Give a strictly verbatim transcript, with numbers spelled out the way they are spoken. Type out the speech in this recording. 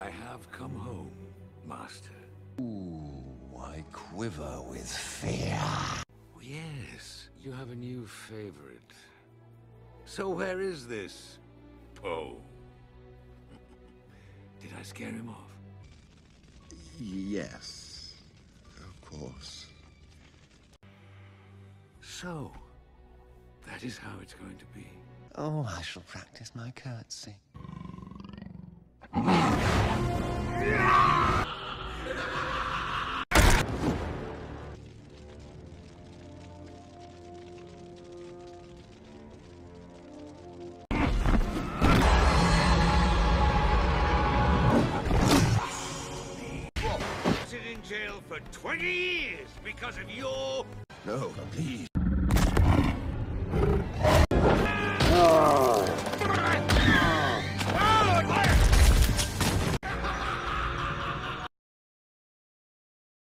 I have come home, Master. Ooh, I quiver with fear. Oh, yes, you have a new favorite. So where is this Poe? Did I scare him off? Yes, of course. So, that is how it's going to be. Oh, I shall practice my curtsy. Sit in jail for twenty years because of your... No, please.